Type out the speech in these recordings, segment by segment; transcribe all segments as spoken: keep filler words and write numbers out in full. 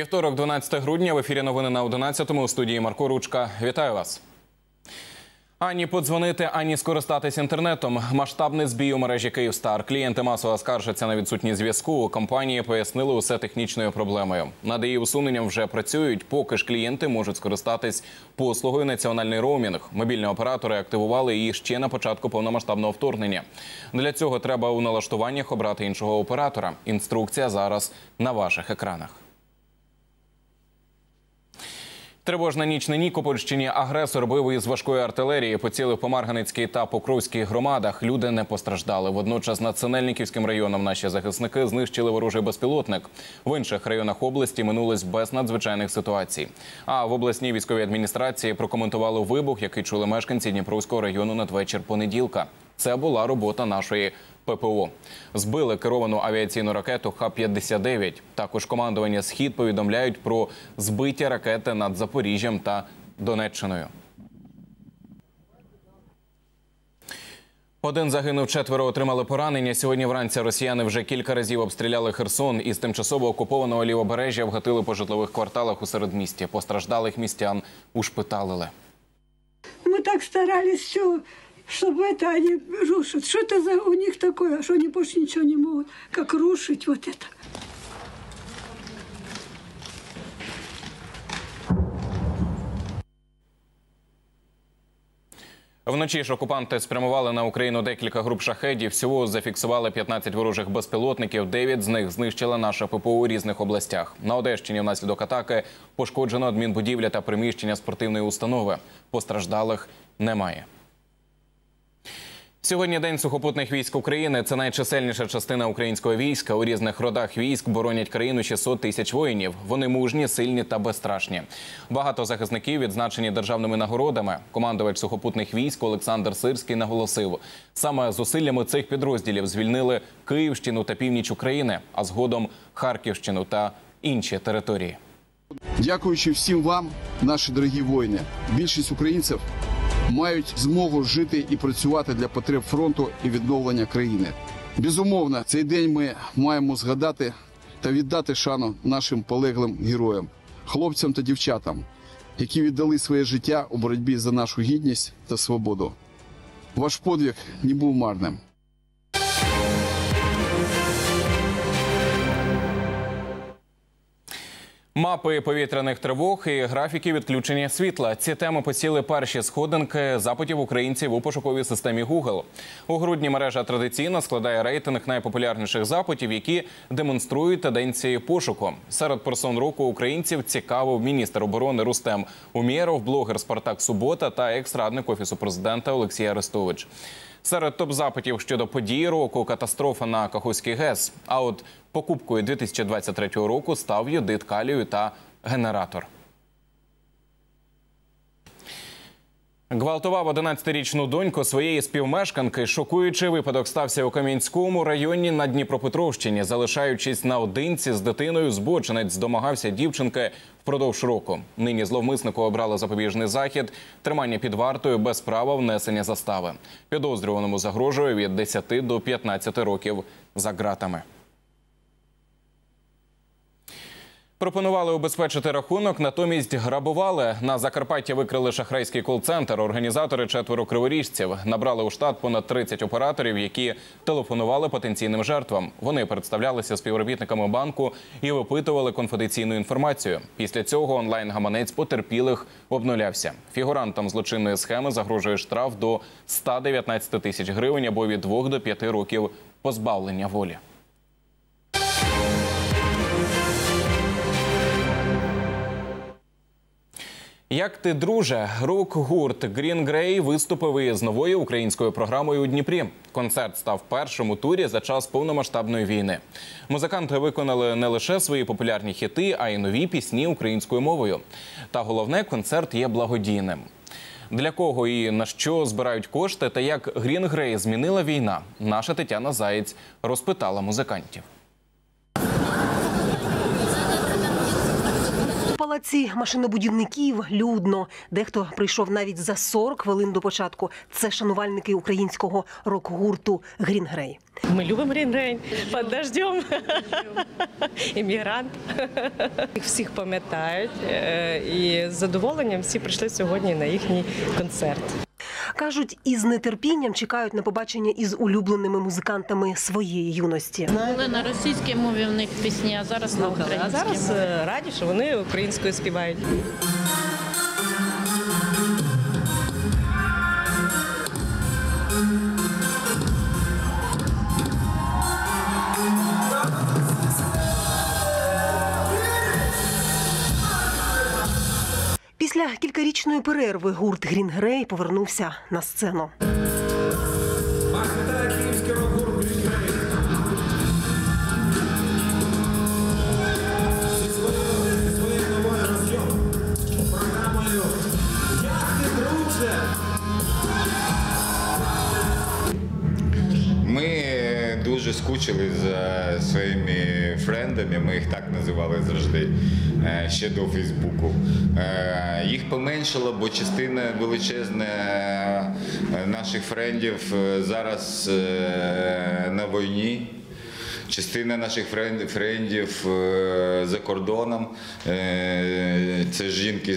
Вівторок, дванадцяте грудня, в ефірі новини на одинадцятому, у студії Марко Ручка. Вітаю вас. Ані подзвонити, ані скористатись інтернетом. Масштабний збій у мережі «Київстар». Клієнти масово скаржаться на відсутність зв'язку. У компанії пояснили усе технічною проблемою. Над її усуненням вже працюють, поки ж клієнти можуть скористатись послугою «Національний роумінг». Мобільні оператори активували її ще на початку повномасштабного вторгнення. Для цього треба у налаштуваннях обрати іншого оператора. Інструкція зараз на ваших екранах. Тривожна ніч на Нікопольщині. Агресор бив із важкої артилерії, поцілив по Марганецькій та Покровській громадах. Люди не постраждали. Водночас над Синельниківським районом наші захисники знищили ворожий безпілотник. В інших районах області минулось без надзвичайних ситуацій. А в обласній військовій адміністрації прокоментували вибух, який чули мешканці Дніпровського району надвечір понеділка. Це була робота нашої ППО. Збили керовану авіаційну ракету Х п'ятдесят дев'ять. Також командування «Схід» повідомляють про збиті ракети над Запоріжжям та Донеччиною. Один загинув, четверо отримали поранення. Сьогодні вранці росіяни вже кілька разів обстріляли Херсон. Із тимчасово окупованого Лівобережжя вгатили по житлових кварталах у середмісті. Постраждалих містян ушпиталили. Ми так старались, що... чтобы это они рушат. Что это за у них такое, что они больше ничего не могут, как рушить вот это. Вночі ж окупанти спрямували на Україну декілька груп шахедів. Всього зафіксували п'ятнадцять ворожих безпілотників, дев'ять з них знищила наша ППО у різних областях. На Одещині внаслідок атаки пошкоджено адмінбудівля та приміщення спортивної установи. Постраждалих немає. Сьогодні День сухопутних військ України. Це найчисельніша частина українського війська. У різних родах військ боронять країну шістсот тисяч воїнів. Вони мужні, сильні та безстрашні. Багато захисників відзначені державними нагородами. Командувач сухопутних військ Олександр Сирський наголосив, саме зусиллями цих підрозділів звільнили Київщину та північ України, а згодом Харківщину та інші території. Дякуючи всім вам, наші дорогі воїни, більшість українців мають змогу жити і працювати для потреб фронту і відновлення країни. Безумовно, цей день ми маємо згадати та віддати шану нашим полеглим героям, хлопцям та дівчатам, які віддали своє життя у боротьбі за нашу гідність та свободу. Ваш подвиг не був марним. Мапи повітряних тривог і графіки відключення світла. Ці теми посіли перші сходинки запитів українців у пошуковій системі Google. У грудні мережа традиційно складає рейтинг найпопулярніших запитів, які демонструють тенденції пошуку. Серед персон року українців цікавив міністр оборони Рустем Умєров, блогер Спартак Субота та екс-радник Офісу президента Олексій Арестович. Серед топ-запитів щодо подій року – катастрофа на Каховський ГЕС. А от покупкою дві тисячі двадцять третього року став йодид калію та генератор. Гвалтував одинадцятирічну доньку своєї співмешканки. Шокуючий випадок стався у Кам'янському районі на Дніпропетровщині. Залишаючись наодинці з дитиною, збочинець домагався дівчинки впродовж року. Нині зловмиснику обрали запобіжний захід, тримання під вартою без права внесення застави. Підозрюваному загрожує від десяти до п'ятнадцяти років за ґратами. Пропонували убезпечити рахунок, натомість грабували. На Закарпатті викрили шахрайський кол-центр. Організатори – четверо криворіжців. Набрали у штат понад тридцять операторів, які телефонували потенційним жертвам. Вони представлялися співробітниками банку і випитували конфіденційну інформацію. Після цього онлайн-гаманець потерпілих обнулявся. Фігурантам злочинної схеми загрожує штраф до ста дев'ятнадцяти тисяч гривень або від двох до п'яти років позбавлення волі. Як ти, друже? Рок-гурт Green Grey виступив із новою українською програмою у Дніпрі. Концерт став першим у турі за час повномасштабної війни. Музиканти виконали не лише свої популярні хіти, а й нові пісні українською мовою. Та головне, концерт є благодійним. Для кого і на що збирають кошти та як Green Grey змінила війна, наша Тетяна Заєць розпитала музикантів. палаці машинобудівників людно. Дехто прийшов навіть за сорок хвилин до початку. Це шанувальники українського рок-гурту «Грін Грей». Мы любим Грін Грей, під дождем, іммігрант. Їх всіх пам'ятають і з задоволенням всі прийшли сьогодні на їхній концерт. Кажуть, із нетерпінням чекають на побачення із улюбленими музикантами своєї юності. Були на російській мові в них пісні, а зараз на українській. А зараз раді, що вони українською співають. Після кількарічної перерви гурт «Грін Грей» повернувся на сцену. Ми дуже скучили за своїми френдами, ми їх так називали завжди, ще до Фейсбуку. Їх поменшало, бо частина величезна наших френдів зараз на війні. Частина наших френдів за кордоном, це жінки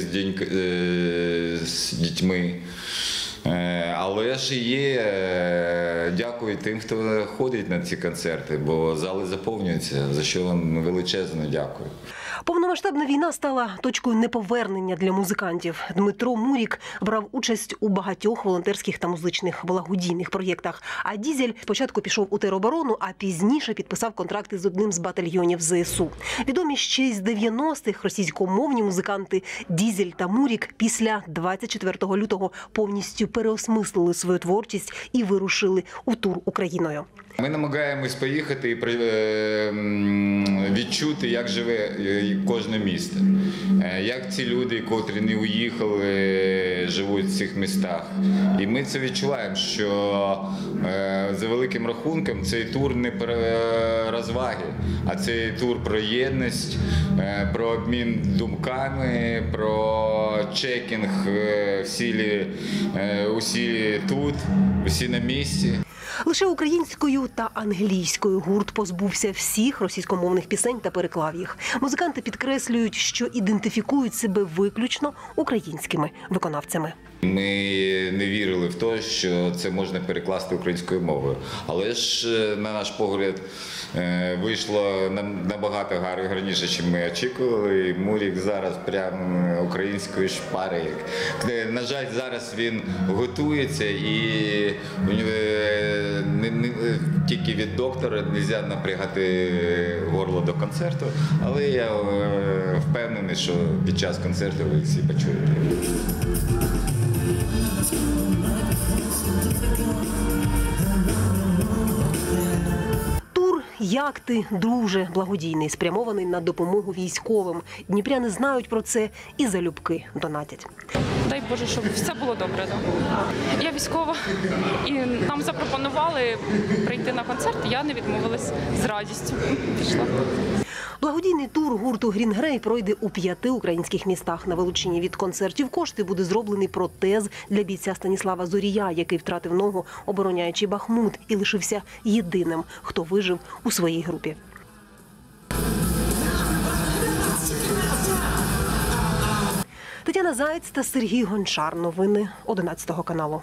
з дітьми. Але ж є, дякую тим, хто ходить на ці концерти, бо зали заповнюються, за що вам величезно дякую. Повномасштабна війна стала точкою неповернення для музикантів. Дмитро Мурік брав участь у багатьох волонтерських та музичних благодійних проєктах. А Дізель спочатку пішов у тероборону, а пізніше підписав контракти з одним з батальйонів ЗСУ. Відомі ще з дев'яностих російськомовні музиканти Дізель та Мурік після двадцять четвертого лютого повністю переосмислили свою творчість і вирушили у тур Україною. Ми намагаємось поїхати і відчути, як живе кожне місто. Як ці люди, котрі не уїхали, живуть в цих містах. І ми це відчуваємо, що за великим рахунком цей тур не про розваги, а цей тур про єдність, про обмін думками, про чекінг, всі, усі тут, усі на місці. Лише українською та англійською гурт позбувся всіх російськомовних пісень та переклав їх. Музиканти підкреслюють, що ідентифікують себе виключно українськими виконавцями. Ми не вірили в те, що це можна перекласти українською мовою. Але ж, на наш погляд, вийшло набагато гарніше, ніж ми очікували. Мурік зараз прямо українською шпарить. На жаль, зараз він готується і не, не, тільки від доктора не можна напрягати горло до концерту. Але я впевнений, що під час концерту ви всі почуєте. Тур «Як ти, друже» благодійний, спрямований на допомогу військовим. Дніпряни знають про це і залюбки донатять. Дай Боже, щоб все було добре. Да? Я військова, і нам запропонували прийти на концерт, я не відмовилась, з радістю пішла. Благодійний тур гурту «Грін Грей» пройде у п'яти українських містах. На вилучені від концертів кошти буде зроблений протез для бійця Станіслава Зорія, який втратив ногу, обороняючи Бахмут, і лишився єдиним, хто вижив у своїй групі. Тетяна Заєць та Сергій Гончар. Новини одинадцятого каналу.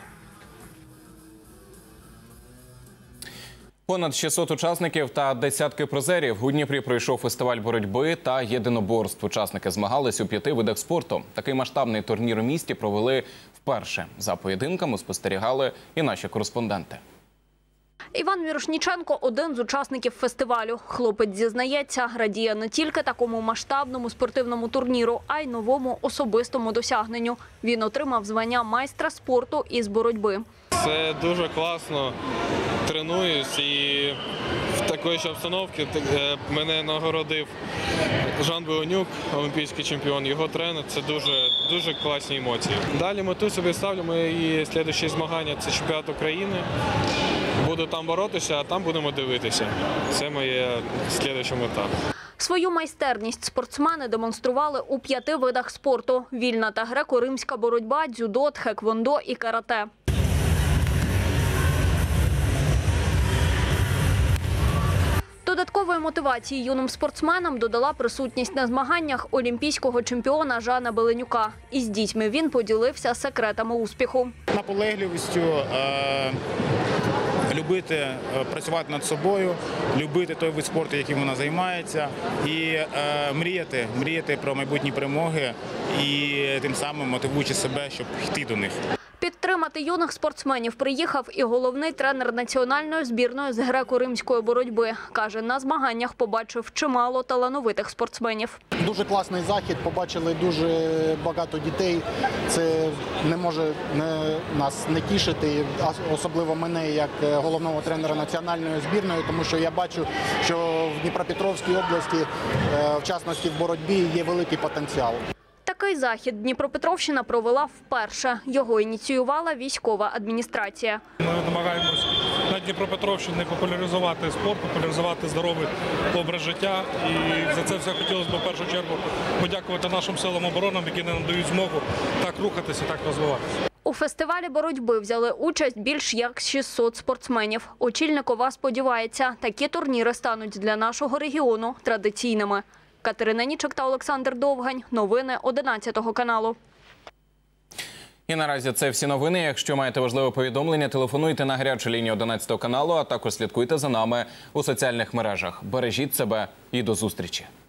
Понад шістсот учасників та десятки призерів. У Дніпрі пройшов фестиваль боротьби та єдиноборств. Учасники змагались у п'яти видах спорту. Такий масштабний турнір у місті провели вперше. За поєдинками спостерігали і наші кореспонденти. Іван Мірошніченко – один з учасників фестивалю. Хлопець зізнається, радіє не тільки такому масштабному спортивному турніру, а й новому особистому досягненню. Він отримав звання майстра спорту із боротьби. Це дуже класно. Тренуюсь і в такій ж обстановці мене нагородив Жан Беонюк, олімпійський чемпіон, його тренер. Це дуже, дуже класні емоції. Далі мету собі ставлю, мої наступні змагання – це чемпіонат України. Буду там боротися, а там будемо дивитися. Це моя наступна мета. Свою майстерність спортсмени демонстрували у п'яти видах спорту – вільна та греко-римська боротьба, дзюдо, тхеквондо і карате. Додаткової мотивації юним спортсменам додала присутність на змаганнях олімпійського чемпіона Жана Беленюка. Із дітьми він поділився секретами успіху. Наполегливістю, е любити е працювати над собою, любити той вид спорту, яким вона займається, і е мріяти, мріяти про майбутні перемоги і тим самим мотивуючи себе, щоб йти до них. Підтримати юних спортсменів приїхав і головний тренер національної збірної з греко-римської боротьби. Каже, на змаганнях побачив чимало талановитих спортсменів. Дуже класний захід, побачили дуже багато дітей. Це не може не, нас не тішити, особливо мене як головного тренера національної збірної, тому що я бачу, що в Дніпропетровській області, в частності в боротьбі, є великий потенціал. Такий захід Дніпропетровщина провела вперше. Його ініціювала військова адміністрація. Ми намагаємось на Дніпропетровщині популяризувати спорт, популяризувати здоровий образ життя. І за це все хотілося б в першу чергу подякувати нашим силам оборони, які нам дають змогу так рухатися, так розвиватися. У фестивалі боротьби взяли участь більш як шістсот спортсменів. Очільник ОВА сподівається, такі турніри стануть для нашого регіону традиційними. Катерина Нічик та Олександр Довгань. Новини одинадцятого каналу. І наразі це всі новини. Якщо маєте важливе повідомлення, телефонуйте на гарячу лінію одинадцятого каналу, а також слідкуйте за нами у соціальних мережах. Бережіть себе і до зустрічі.